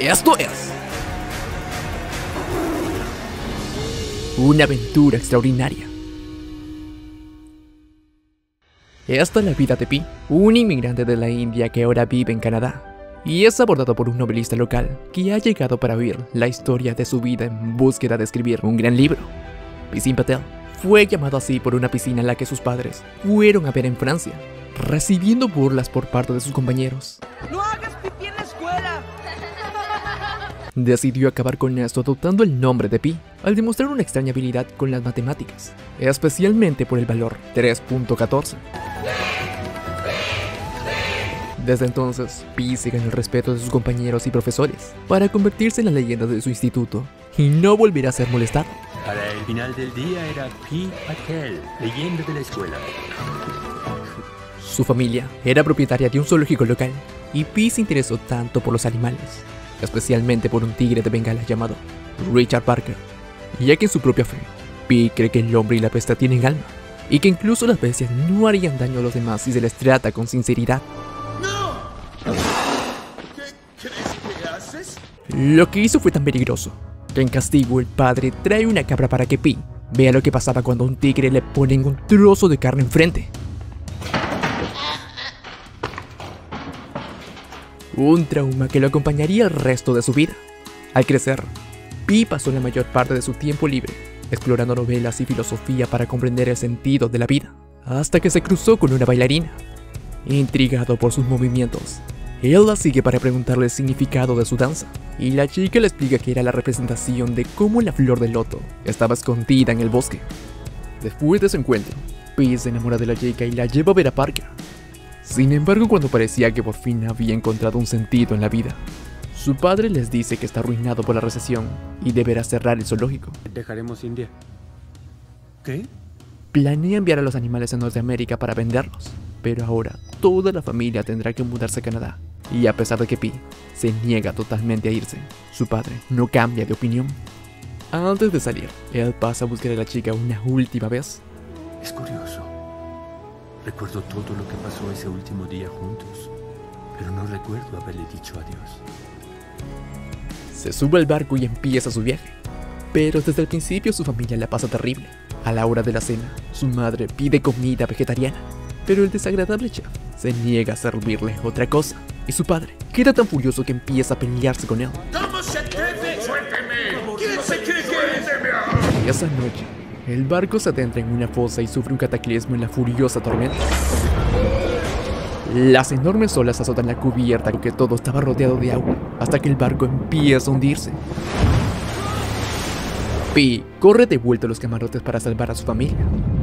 Esto es una aventura extraordinaria. Esta es la vida de Pi, un inmigrante de la India que ahora vive en Canadá, y es abordado por un novelista local que ha llegado para oír la historia de su vida en búsqueda de escribir un gran libro. Pisin Patel fue llamado así por una piscina a la que sus padres fueron a ver en Francia, recibiendo burlas por parte de sus compañeros. ¡No hagas pipí en la escuela! Decidió acabar con esto adoptando el nombre de Pi, al demostrar una extraña habilidad con las matemáticas, especialmente por el valor 3.14. Desde entonces, Pi se ganó el respeto de sus compañeros y profesores, para convertirse en la leyenda de su instituto, y no volverá a ser molestado. Para el final del día era Pi Patel, leyenda de la escuela. Su familia era propietaria de un zoológico local, y Pi se interesó tanto por los animales, especialmente por un tigre de Bengala llamado Richard Parker, ya que en su propia fe, Pi cree que el hombre y la bestia tienen alma, y que incluso las bestias no harían daño a los demás si se les trata con sinceridad. ¡No! ¿Qué crees que haces? Lo que hizo fue tan peligroso, que en castigo el padre trae una cabra para que Pi vea lo que pasaba cuando a un tigre le ponen un trozo de carne enfrente. Un trauma que lo acompañaría el resto de su vida. Al crecer, Pi pasó la mayor parte de su tiempo libre explorando novelas y filosofía para comprender el sentido de la vida, hasta que se cruzó con una bailarina. Intrigado por sus movimientos, él la sigue para preguntarle el significado de su danza, y la chica le explica que era la representación de cómo la flor del loto estaba escondida en el bosque. Después de ese encuentro, Pi se enamora de la chica y la lleva a ver a Parker. Sin embargo, cuando parecía que por fin había encontrado un sentido en la vida, su padre les dice que está arruinado por la recesión y deberá cerrar el zoológico. Dejaremos India. ¿Qué? Planea enviar a los animales a Norteamérica para venderlos, pero ahora toda la familia tendrá que mudarse a Canadá, y a pesar de que Pi se niega totalmente a irse, su padre no cambia de opinión. Antes de salir, él pasa a buscar a la chica una última vez. Es curioso. Recuerdo todo lo que pasó ese último día juntos, pero no recuerdo haberle dicho adiós. Se sube al barco y empieza su viaje, pero desde el principio su familia la pasa terrible. A la hora de la cena, su madre pide comida vegetariana, pero el desagradable chef se niega a servirle otra cosa, y su padre queda tan furioso que empieza a pelearse con él. ¿Cómo se atreve? ¡Suélteme! ¿Quién se cree que es? Esa noche, el barco se adentra en una fosa y sufre un cataclismo en la furiosa tormenta. Las enormes olas azotan la cubierta, aunque todo estaba rodeado de agua, hasta que el barco empieza a hundirse. Pi corre de vuelta a los camarotes para salvar a su familia.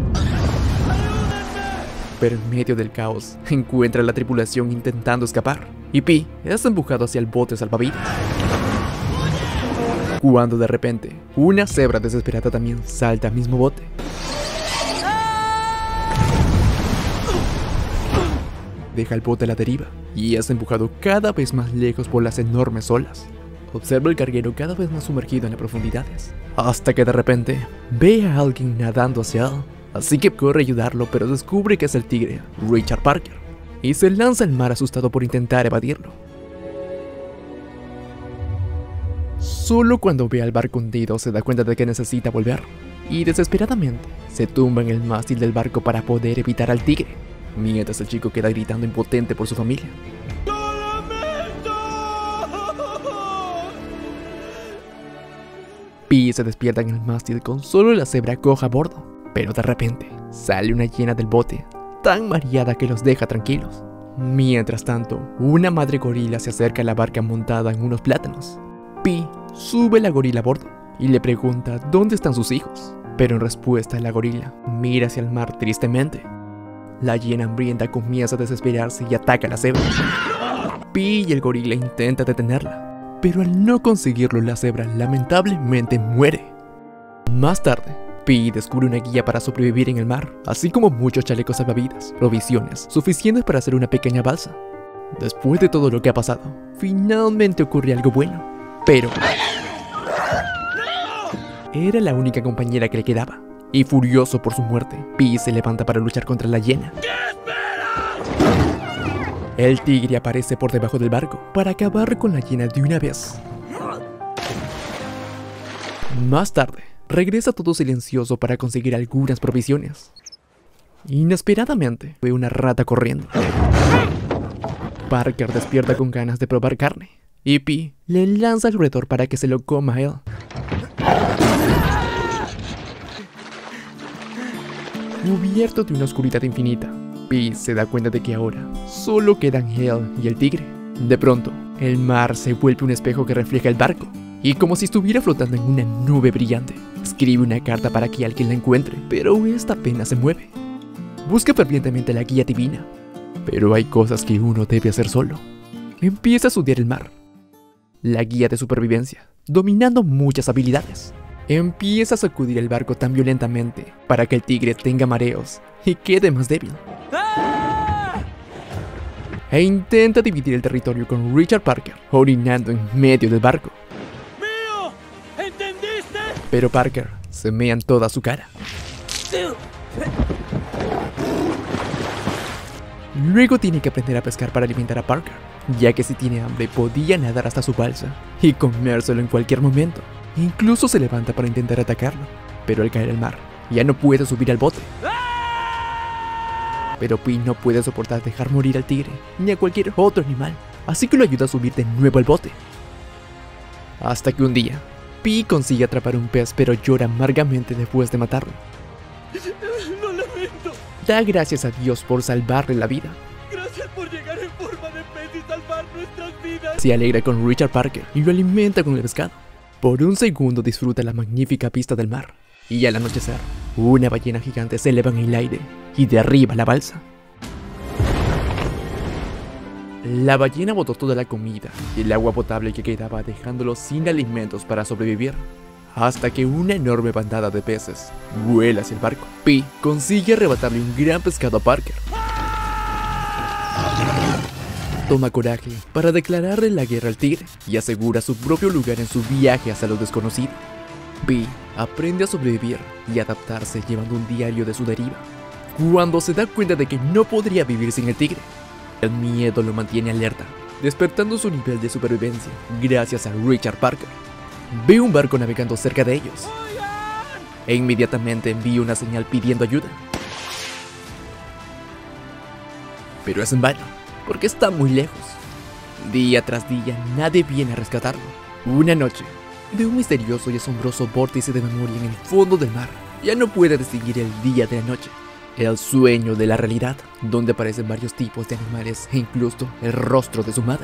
Pero en medio del caos, encuentra a la tripulación intentando escapar, y Pi es empujado hacia el bote salvavidas. Cuando de repente, una cebra desesperada también salta al mismo bote. Deja el bote a la deriva y es empujado cada vez más lejos por las enormes olas. Observa el carguero cada vez más sumergido en las profundidades, hasta que de repente ve a alguien nadando hacia él. Así que corre a ayudarlo, pero descubre que es el tigre, Richard Parker, y se lanza al mar asustado por intentar evadirlo. Solo cuando ve al barco hundido se da cuenta de que necesita volver, y desesperadamente se tumba en el mástil del barco para poder evitar al tigre, mientras el chico queda gritando impotente por su familia. Pi se despierta en el mástil con solo la cebra coja a bordo, pero de repente sale una hiena del bote, tan mareada que los deja tranquilos. Mientras tanto, una madre gorila se acerca a la barca montada en unos plátanos. Pi sube la gorila a bordo y le pregunta dónde están sus hijos, pero en respuesta la gorila mira hacia el mar tristemente. La hiena hambrienta comienza a desesperarse y ataca a la cebra. Pi y el gorila intentan detenerla, pero al no conseguirlo la cebra lamentablemente muere. Más tarde, Pi descubre una guía para sobrevivir en el mar, así como muchos chalecos salvavidas, provisiones suficientes para hacer una pequeña balsa. Después de todo lo que ha pasado, finalmente ocurre algo bueno, pero era la única compañera que le quedaba, y furioso por su muerte, Pi se levanta para luchar contra la hiena. El tigre aparece por debajo del barco para acabar con la hiena de una vez, Más tarde, regresa todo silencioso para conseguir algunas provisiones. Inesperadamente, ve una rata corriendo. Parker despierta con ganas de probar carne, y Pi le lanza el roedor para que se lo coma a él. Cubierto de una oscuridad infinita, Pi se da cuenta de que ahora solo quedan él y el tigre. De pronto, el mar se vuelve un espejo que refleja el barco, y como si estuviera flotando en una nube brillante, escribe una carta para que alguien la encuentre, pero esta apenas se mueve. Busca fervientemente la guía divina, pero hay cosas que uno debe hacer solo. Empieza a estudiar el mar, la guía de supervivencia, dominando muchas habilidades. Empieza a sacudir el barco tan violentamente para que el tigre tenga mareos y quede más débil. E intenta dividir el territorio con Richard Parker, orinando en medio del barco. ¡Mío! ¿Entendiste? Pero Parker se mea en toda su cara. Luego tiene que aprender a pescar para alimentar a Parker, ya que si tiene hambre podía nadar hasta su balsa y comérselo en cualquier momento. Incluso se levanta para intentar atacarlo, pero al caer al mar ya no puede subir al bote. Pero Pi no puede soportar dejar morir al tigre ni a cualquier otro animal, así que lo ayuda a subir de nuevo al bote. Hasta que un día, Pi consigue atrapar un pez, pero llora amargamente después de matarlo. Lo lamento. Da gracias a Dios por salvarle la vida. Gracias por llegar en forma de pez y salvar nuestras vidas. Se alegra con Richard Parker y lo alimenta con el pescado. Por un segundo disfruta la magnífica vista del mar, y al anochecer, una ballena gigante se eleva en el aire y derriba la balsa. La ballena botó toda la comida y el agua potable que quedaba, dejándolo sin alimentos para sobrevivir, hasta que una enorme bandada de peces vuela hacia el barco. Pi consigue arrebatarle un gran pescado a Parker. Toma coraje para declararle la guerra al tigre y asegura su propio lugar en su viaje hacia lo desconocido. Pi aprende a sobrevivir y adaptarse llevando un diario de su deriva. Cuando se da cuenta de que no podría vivir sin el tigre, el miedo lo mantiene alerta, despertando su nivel de supervivencia gracias a Richard Parker. Ve un barco navegando cerca de ellos e inmediatamente envía una señal pidiendo ayuda. Pero es en vano, porque está muy lejos. Día tras día nadie viene a rescatarlo. Una noche, de un misterioso y asombroso vórtice de memoria en el fondo del mar, ya no puede distinguir el día de la noche, el sueño de la realidad, donde aparecen varios tipos de animales e incluso el rostro de su madre.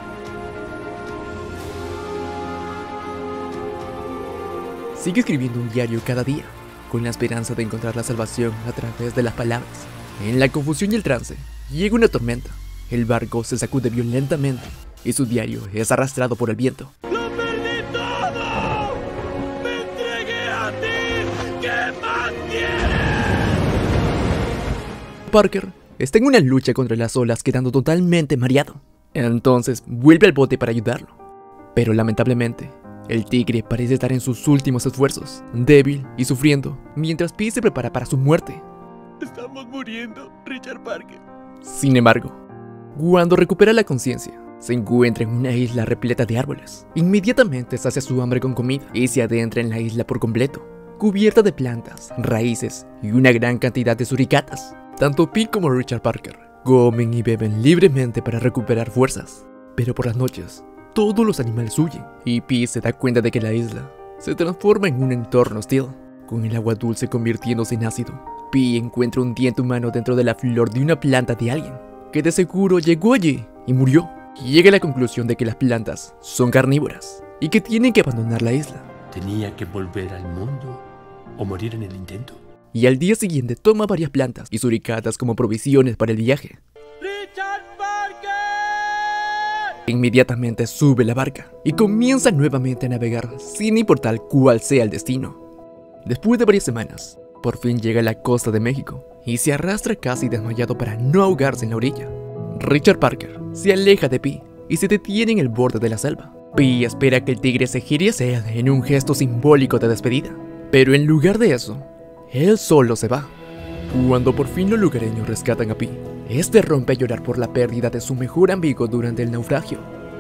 Sigue escribiendo un diario cada día, con la esperanza de encontrar la salvación a través de las palabras. En la confusión y el trance, llega una tormenta. El barco se sacude violentamente y su diario es arrastrado por el viento. ¡Lo perdí todo! ¡Me entregué a ti! ¿Qué más quieres? Parker está en una lucha contra las olas, quedando totalmente mareado. Entonces vuelve al bote para ayudarlo. Pero lamentablemente, el tigre parece estar en sus últimos esfuerzos, débil y sufriendo, mientras Pi se prepara para su muerte. Estamos muriendo, Richard Parker. Sin embargo, cuando recupera la conciencia, se encuentra en una isla repleta de árboles. Inmediatamente sacia su hambre con comida y se adentra en la isla por completo, cubierta de plantas, raíces y una gran cantidad de suricatas. Tanto Pi como Richard Parker comen y beben libremente para recuperar fuerzas. Pero por las noches, todos los animales huyen y Pi se da cuenta de que la isla se transforma en un entorno hostil, con el agua dulce convirtiéndose en ácido. Pi encuentra un diente humano dentro de la flor de una planta de alguien, que de seguro llegó allí y murió. Y llega a la conclusión de que las plantas son carnívoras y que tienen que abandonar la isla. Tenía que volver al mundo o morir en el intento. Y al día siguiente toma varias plantas y suricatas como provisiones para el viaje. ¡Richard Parker! Inmediatamente sube la barca y comienza nuevamente a navegar sin importar cuál sea el destino. Después de varias semanas, por fin llega a la costa de México y se arrastra casi desmayado para no ahogarse en la orilla. Richard Parker se aleja de Pi y se detiene en el borde de la selva. Pi espera que el tigre se gire hacia él en un gesto simbólico de despedida, pero en lugar de eso, él solo se va. Cuando por fin los lugareños rescatan a Pi, este rompe a llorar por la pérdida de su mejor amigo durante el naufragio.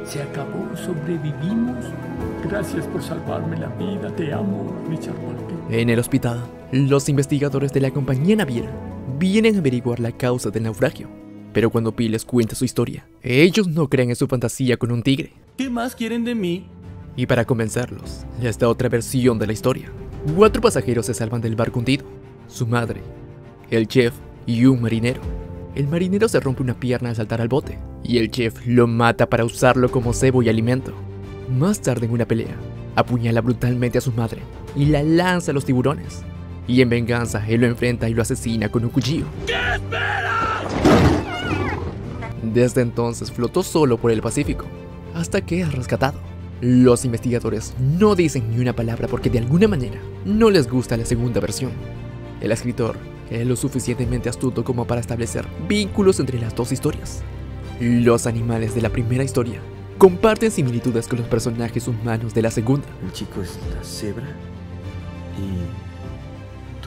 Se acabó, sobrevivimos. Gracias por salvarme la vida. Te amo, Richard Parker. En el hospital, los investigadores de la compañía naviera vienen a averiguar la causa del naufragio. Pero cuando Pi les cuenta su historia, ellos no creen en su fantasía con un tigre. ¿Qué más quieren de mí? Y para convencerlos, les da otra versión de la historia. 4 pasajeros se salvan del barco hundido: su madre, el chef y un marinero. El marinero se rompe una pierna al saltar al bote, y el chef lo mata para usarlo como cebo y alimento. Más tarde, en una pelea, apuñala brutalmente a su madre y la lanza a los tiburones. Y en venganza, él lo enfrenta y lo asesina con un cuchillo. ¿Qué esperas? Desde entonces flotó solo por el Pacífico, hasta que es rescatado. Los investigadores no dicen ni una palabra porque de alguna manera no les gusta la segunda versión. El escritor es lo suficientemente astuto como para establecer vínculos entre las dos historias. Los animales de la primera historia comparten similitudes con los personajes humanos de la segunda. El chico es la cebra y tú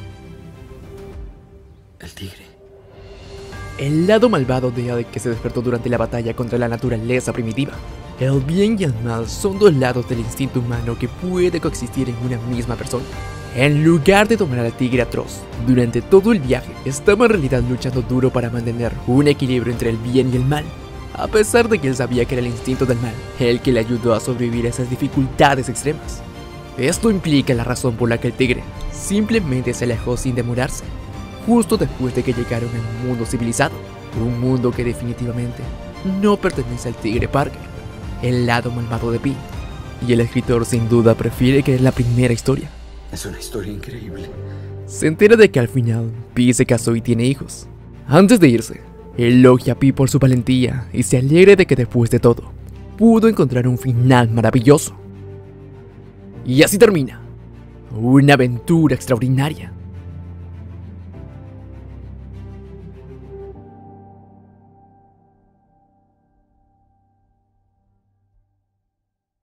el tigre. El lado malvado de Ade, que se despertó durante la batalla contra la naturaleza primitiva. El bien y el mal son dos lados del instinto humano que puede coexistir en una misma persona. En lugar de tomar al tigre atroz, durante todo el viaje estaba en realidad luchando duro para mantener un equilibrio entre el bien y el mal, a pesar de que él sabía que era el instinto del mal el que le ayudó a sobrevivir a esas dificultades extremas. Esto implica la razón por la que el tigre simplemente se alejó sin demorarse, justo después de que llegaron a un mundo civilizado, un mundo que definitivamente no pertenece al tigre Parker, el lado malvado de Pi. Y el escritor sin duda prefiere que es la primera historia. Es una historia increíble. Se entera de que al final Pi se casó y tiene hijos. Antes de irse, elogia a Pi por su valentía y se alegra de que después de todo pudo encontrar un final maravilloso. Y así termina una aventura extraordinaria.